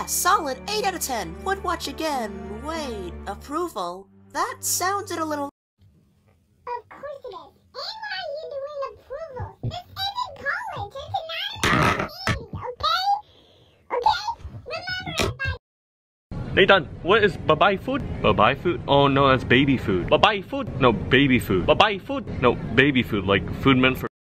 Yes, solid 8 out of 10. Would watch again. Wait, approval? That sounded a little... Of course it is. And why are you doing approvals? This isn't college. It's an anime, okay? Okay? Remember it, bye. Nathan, what is babae food? Babae food? Oh no, that's baby food. Babae food? No, baby food. Babae food? No, baby food. Like food meant for